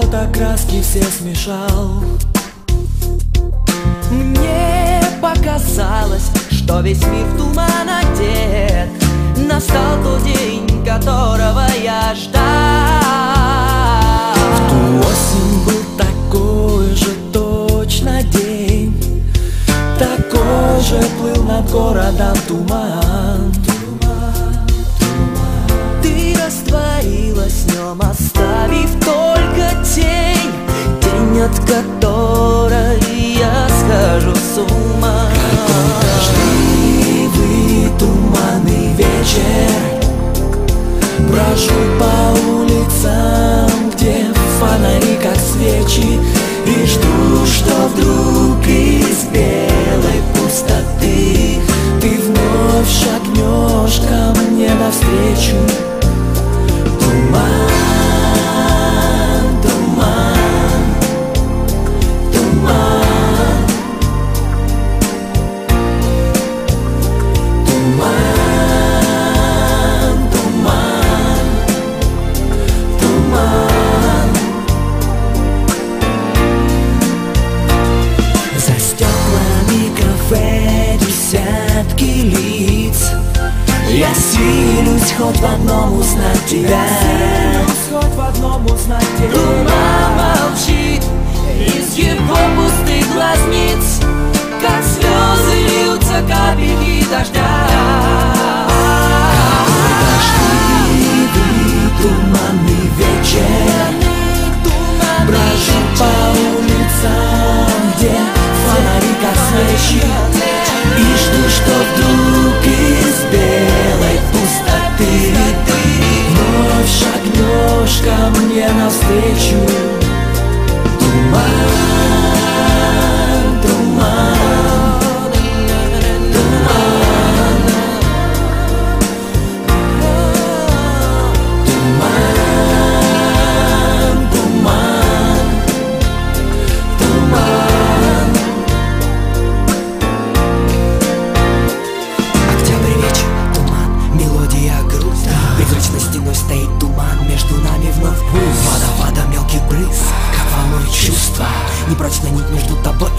кто-то краски все смешал. Мне показалось, что весь мир в туман одет. Настал тот день, которого я ждал. В ту осень был такой же точно день, такой же плыл над городом туман. Ты растворилась в нем, оставив только тень, тень, от которой я схожу с ума. Какой дождливый туманный вечер, брожу по улицам, где фонари как свечи, и жду, что вдруг из белой пустоты ты вновь шагнешь ко мне навстречу. Туман, туман, туман, туман, туман, туман. За стеклами кафе десятки лиц, я силюсь хоть в одном узнать тебя. Туман молчит из его пустых глазниц, как слезы льются капельки дождя. Дождливый туманный вечер, брожу по улицам, где фонари как свечи, и жду, что вдруг из белой пустоты вновь шагнешь ко мне навстречу. Туман, туман, туман, туман, туман, туман. Октябрь вечер, туман, мелодия грусть, призрачной стеной стоит туман, между нами вновь водопадом мелких брызг, как волной чувства, непрочная нить между тобой